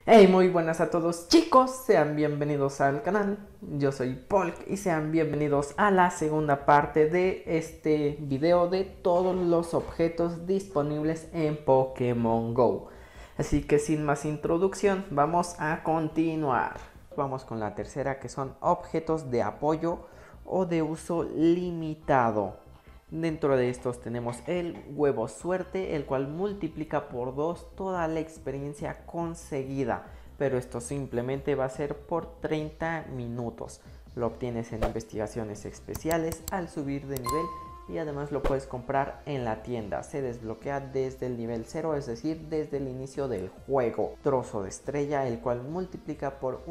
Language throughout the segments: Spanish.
Hey, muy buenas a todos chicos, sean bienvenidos al canal. Yo soy Polk y sean bienvenidos a la segunda parte de este video de todos los objetos disponibles en Pokémon Go. Así que sin más introducción, vamos a continuar. Vamos con la tercera, que son objetos de apoyo o de uso limitado. Dentro de estos tenemos el huevo suerte, el cual multiplica por 2 toda la experiencia conseguida, pero esto simplemente va a ser por 30 minutos. Lo obtienes en investigaciones especiales al subir de nivel y además lo puedes comprar en la tienda. Se desbloquea desde el nivel 0, es decir, desde el inicio del juego. Trozo de estrella, el cual multiplica por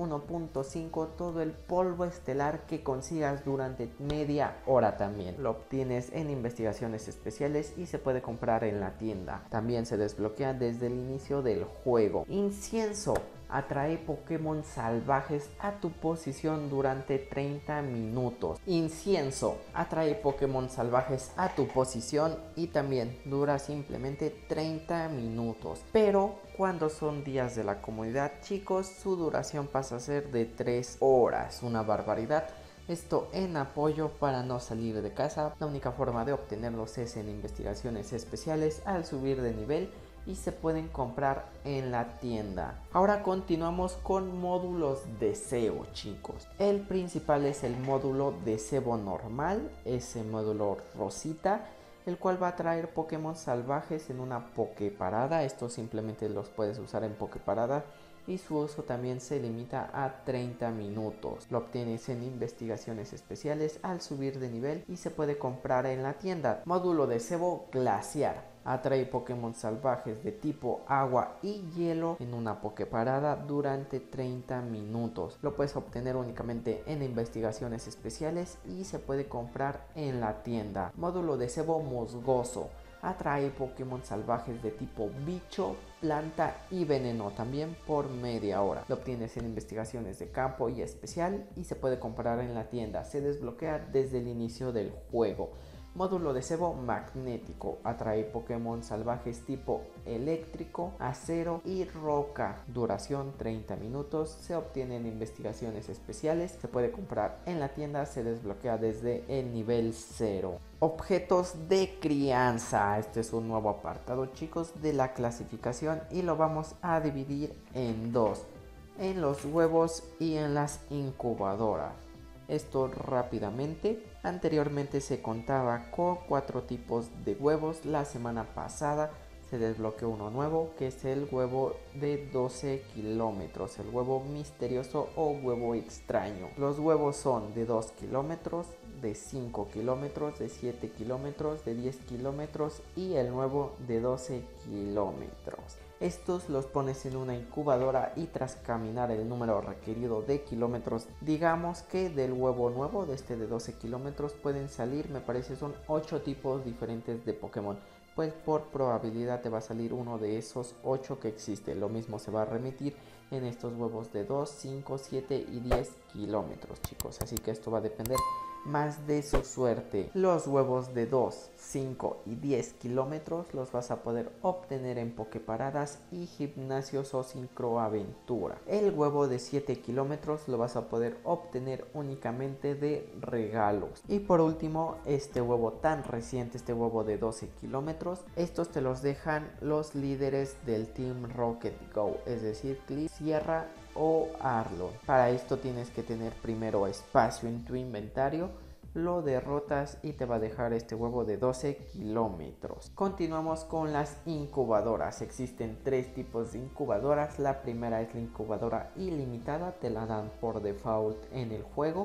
1.5 todo el polvo estelar que consigas durante media hora también. Lo obtienes en investigaciones especiales y se puede comprar en la tienda. También se desbloquea desde el inicio del juego. Incienso. Atrae Pokémon salvajes a tu posición durante 30 minutos. Incienso. Atrae Pokémon salvajes a tu posición y también dura simplemente 30 minutos. Pero cuando son días de la comunidad, chicos, su duración pasa a ser de 3 horas. Una barbaridad. Esto en apoyo para no salir de casa. La única forma de obtenerlos es en investigaciones especiales al subir de nivel y se pueden comprar en la tienda. Ahora continuamos con módulos de cebo, chicos. El principal es el módulo de cebo normal, ese módulo rosita, el cual va a traer Pokémon salvajes en una Poképarada. Estos simplemente los puedes usar en Poképarada y su uso también se limita a 30 minutos. Lo obtienes en investigaciones especiales al subir de nivel y se puede comprar en la tienda. Módulo de cebo glaciar. Atrae Pokémon salvajes de tipo agua y hielo en una Poképarada durante 30 minutos. Lo puedes obtener únicamente en investigaciones especiales y se puede comprar en la tienda. Módulo de cebo musgoso. Atrae Pokémon salvajes de tipo bicho, planta y veneno también por media hora. Lo obtienes en investigaciones de campo y especial y se puede comprar en la tienda. Se desbloquea desde el inicio del juego. Módulo de cebo magnético. Atrae Pokémon salvajes tipo eléctrico, acero y roca. Duración 30 minutos. Se obtiene en investigaciones especiales. Se puede comprar en la tienda. Se desbloquea desde el nivel 0. Objetos de crianza. Este es un nuevo apartado, chicos, de la clasificación y lo vamos a dividir en dos: en los huevos y en las incubadoras. Esto rápidamente. Anteriormente se contaba con 4 tipos de huevos. La semana pasada se desbloqueó uno nuevo, que es el huevo de 12 kilómetros, el huevo misterioso o huevo extraño. Los huevos son de 2 kilómetros, de 5 kilómetros, de 7 kilómetros, de 10 kilómetros y el nuevo de 12 kilómetros. Estos los pones en una incubadora y tras caminar el número requerido de kilómetros, digamos que del huevo nuevo, de este de 12 kilómetros, pueden salir, me parece son 8 tipos diferentes de Pokémon. Pues por probabilidad te va a salir uno de esos 8 que existe. Lo mismo se va a remitir en estos huevos de 2, 5, 7 y 10 kilómetros, chicos. Así que esto va a depender más de su suerte. Los huevos de 2, 5 y 10 kilómetros los vas a poder obtener en Poképaradas y gimnasios o sincroaventura. El huevo de 7 kilómetros lo vas a poder obtener únicamente de regalos. Y por último, este huevo tan reciente, este huevo de 12 kilómetros, estos te los dejan los líderes del Team Rocket Go, es decir, Cliff, Sierra o Arlon. Para esto tienes que tener primero espacio en tu inventario, lo derrotas y te va a dejar este huevo de 12 kilómetros. Continuamos con las incubadoras. Existen 3 tipos de incubadoras. La primera es la incubadora ilimitada, te la dan por default en el juego.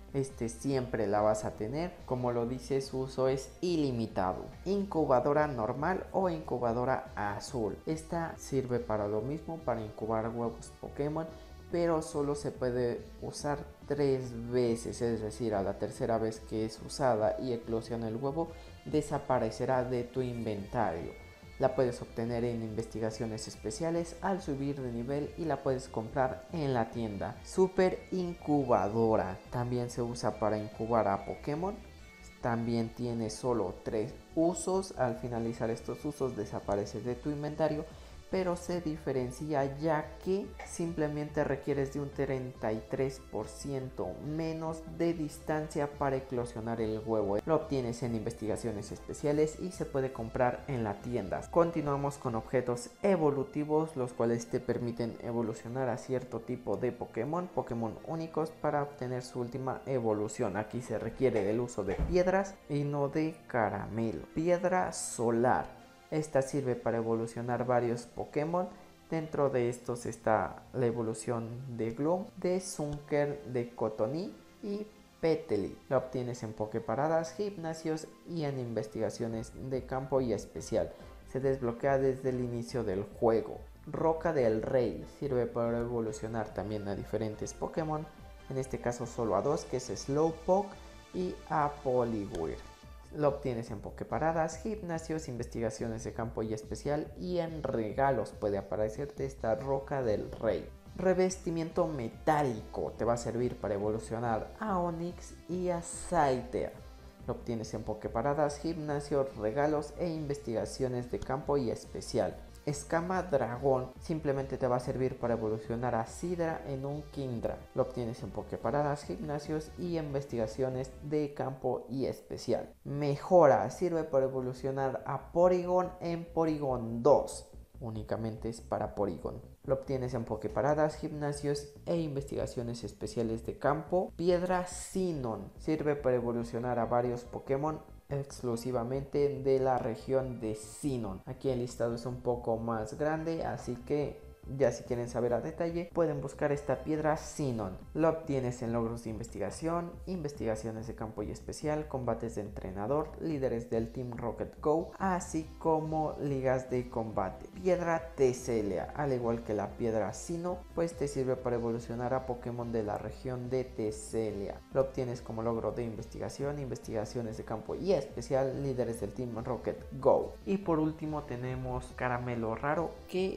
Siempre la vas a tener, como lo dice, su uso es ilimitado. Incubadora normal o incubadora azul. Esta sirve para lo mismo, para incubar huevos Pokémon, pero solo se puede usar 3 veces, es decir, a la tercera vez que es usada y eclosiona el huevo, desaparecerá de tu inventario. La puedes obtener en investigaciones especiales al subir de nivel y la puedes comprar en la tienda. Super incubadora. También se usa para incubar a Pokémon. También tiene solo 3 usos. Al finalizar estos usos desaparece de tu inventario. pero se diferencia ya que simplemente requieres de un 33% menos de distancia para eclosionar el huevo. Lo obtienes en investigaciones especiales y se puede comprar en la tienda. Continuamos con objetos evolutivos, los cuales te permiten evolucionar a cierto tipo de Pokémon únicos para obtener su última evolución. Aquí se requiere del uso de piedras y no de caramelo. Piedra solar. Esta sirve para evolucionar varios Pokémon. Dentro de estos está la evolución de Gloom, de Zunker, de Cottonee y Petley. La obtienes en Poképaradas, gimnasios y en investigaciones de campo y especial. Se desbloquea desde el inicio del juego. Roca del Rey. Sirve para evolucionar también a diferentes Pokémon. En este caso solo a dos, que es Slowpoke y a Poliwhirl. Lo obtienes en Poképaradas, gimnasios, investigaciones de campo y especial y en regalos puede aparecerte esta Roca del Rey. Revestimiento metálico. Te va a servir para evolucionar a Onix y a Scyther. Lo obtienes en Poképaradas, gimnasios, regalos e investigaciones de campo y especial. Escama dragón simplemente te va a servir para evolucionar a Sidra en un Kingdra. Lo obtienes en Poképaradas, gimnasios y investigaciones de campo y especial. Mejora sirve para evolucionar a Porygon en Porygon 2. Únicamente es para Porygon. Lo obtienes en Poképaradas, gimnasios e investigaciones especiales de campo. Piedra Sinnoh sirve para evolucionar a varios Pokémon exclusivamente de la región de Sinnoh. Aquí el listado es un poco más grande, así que ya si quieren saber a detalle pueden buscar esta piedra Sinnoh. Lo obtienes en logros de investigación, investigaciones de campo y especial, combates de entrenador, líderes del Team Rocket Go, así como ligas de combate. Piedra Tesselia, al igual que la piedra Sinnoh, pues te sirve para evolucionar a Pokémon de la región de Tesselia. Lo obtienes como logro de investigación, investigaciones de campo y especial, líderes del Team Rocket Go. Y por último tenemos Caramelo Raro, que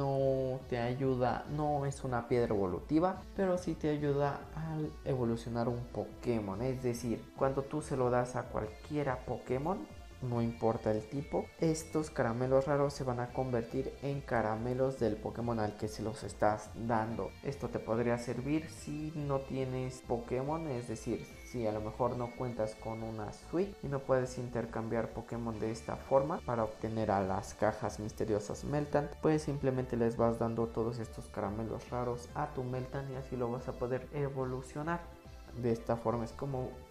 no te ayuda, no es una piedra evolutiva, pero sí te ayuda a evolucionar un Pokémon. Es decir, cuando tú se lo das a cualquiera Pokémon, no importa el tipo, estos caramelos raros se van a convertir en caramelos del Pokémon al que se los estás dando. Esto te podría servir si no tienes Pokémon, es decir, si a lo mejor no cuentas con una suite y no puedes intercambiar Pokémon de esta forma para obtener a las cajas misteriosas Meltan, pues simplemente les vas dando todos estos caramelos raros a tu Meltan y así lo vas a poder evolucionar. De esta forma es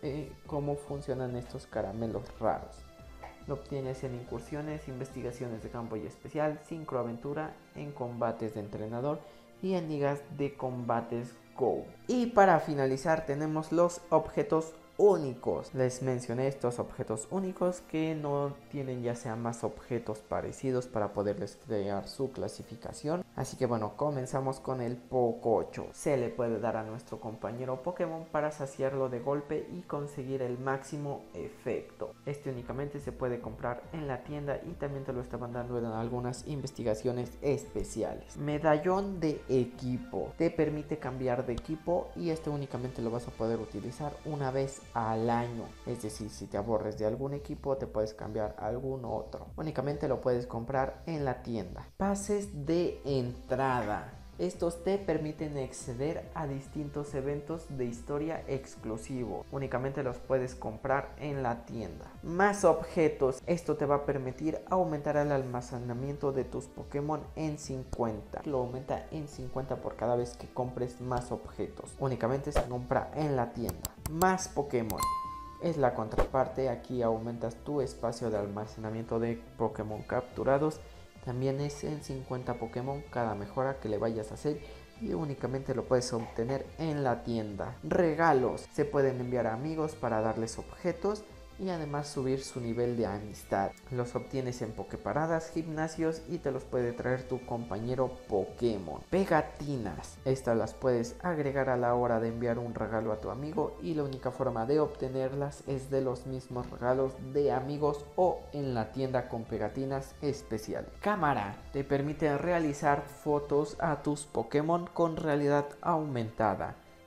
como funcionan estos caramelos raros. Lo obtienes en incursiones, investigaciones de campo y especial, sincroaventura, en combates de entrenador y en ligas de combates Go. Y para finalizar tenemos los objetos únicos. Les mencioné estos objetos únicos que no tienen ya sea más objetos parecidos para poderles crear su clasificación. Así que bueno, comenzamos con el Pococho. Se le puede dar a nuestro compañero Pokémon para saciarlo de golpe y conseguir el máximo efecto. Este únicamente se puede comprar en la tienda y también te lo estaban dando en algunas investigaciones especiales. Medallón de equipo. Te permite cambiar de equipo y este únicamente lo vas a poder utilizar una vez al año. Es decir, si te aburres de algún equipo te puedes cambiar a algún otro. Únicamente lo puedes comprar en la tienda. Pases de entrada. Estos te permiten acceder a distintos eventos de historia exclusivo. Únicamente los puedes comprar en la tienda. Más objetos. Esto te va a permitir aumentar el almacenamiento de tus Pokémon en 50. Lo aumenta en 50 por cada vez que compres más objetos. Únicamente se compra en la tienda. Más Pokémon. Es la contraparte. Aquí aumentas tu espacio de almacenamiento de Pokémon capturados. También es en 50 Pokémon cada mejora que le vayas a hacer y únicamente lo puedes obtener en la tienda. Regalos. Se pueden enviar a amigos para darles objetos y además subir su nivel de amistad. Los obtienes en Poképaradas, gimnasios y te los puede traer tu compañero Pokémon. Pegatinas. Estas las puedes agregar a la hora de enviar un regalo a tu amigo y la única forma de obtenerlas es de los mismos regalos de amigos o en la tienda con pegatinas especiales. Cámara. Te permite realizar fotos a tus Pokémon con realidad aumentada.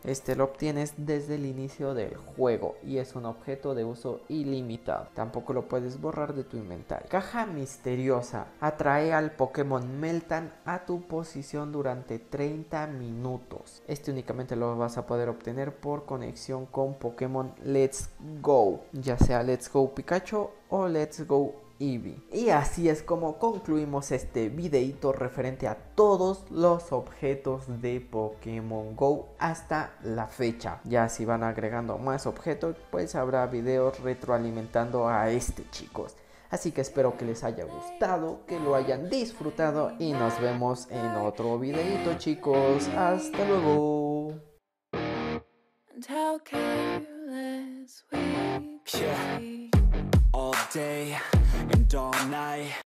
Este lo obtienes desde el inicio del juego y es un objeto de uso ilimitado. Tampoco lo puedes borrar de tu inventario. Caja misteriosa. Atrae al Pokémon Meltan a tu posición durante 30 minutos. Este únicamente lo vas a poder obtener por conexión con Pokémon Let's Go, ya sea Let's Go Pikachu o Let's Go Eevee. Y así es como concluimos este videito referente a todos los objetos de Pokémon Go hasta la fecha. Ya si van agregando más objetos, pues habrá videos retroalimentando a este, chicos. Así que espero que les haya gustado, que lo hayan disfrutado y nos vemos en otro videito, chicos. Hasta luego. All day and all night.